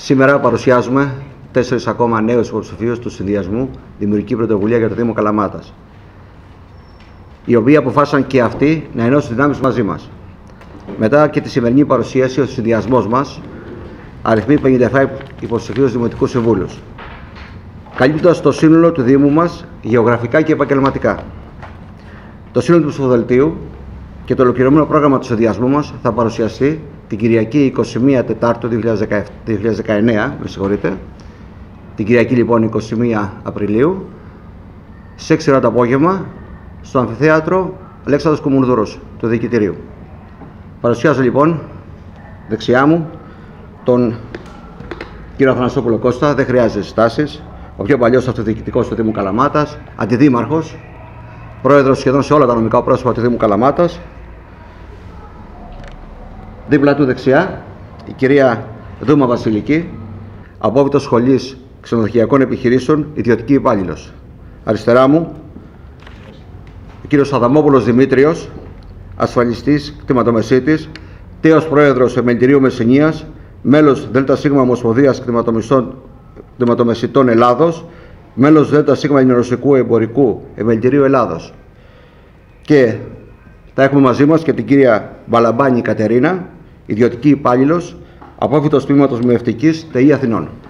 Σήμερα παρουσιάζουμε 4 ακόμα νέους υποψηφίους του συνδυασμού Δημιουργική Πρωτοβουλία για το Δήμο Καλαμάτας, οι οποίοι αποφάσισαν και αυτοί να ενώσουν δυνάμεις μαζί μας. Μετά και τη σημερινή παρουσίαση, ο συνδυασμός μας αριθμεί 57 υποψηφίους δημοτικούς συμβούλους, καλύπτοντας το σύνολο του Δήμου μας γεωγραφικά και επαγγελματικά. Το σύνολο του ψηφοδελτίου και το ολοκληρωμένο πρόγραμμα του συνδυασμού μας θα παρουσιαστεί την Κυριακή 21 Τετάρτου 2019, την Κυριακή λοιπόν 21 Απριλίου, σε 6 ώρα το απόγευμα, στο Αμφιθέατρο Αλέξανδρος Κουμουνδούρος του Διοικητηρίου. Παρουσιάζω λοιπόν δεξιά μου τον κύριο Αθανασόπουλο Κώστα, δεν χρειάζεται συστάσεις, ο πιο παλιός αυτοδιοικητικός του Δήμου Καλαμάτας, αντιδήμαρχος, πρόεδρος σχεδόν σε όλα τα νομικά πρόσωπα του Δήμου Καλαμάτας. Δίπλα του δεξιά η κυρία Δούμα Βασιλική, απόβητος σχολής ξενοδοχειακών επιχειρήσεων, ιδιωτική υπάλληλος. Αριστερά μου ο κύριος Αδαμόπουλος Δημήτριος, ασφαλιστής, κτηματομεσίτης, τέος πρόεδρος Επιμελητηρίου Μεσσηνίας, μέλος ΔΣ Ομοσπονδίας Κτηματομεσιτών Ελλάδος, μέλος ΔΣ Ενημερωσικού Εμπορικού Επιμελητηρίου Ελλάδος. Και θα έχουμε μαζί μας και την κυρία Μπαλαμπάνη Κατερίνα, ιδιωτική υπάλληλος, απόφοιτος τμήματος Μειευτικής ΤΕΗ Αθηνών.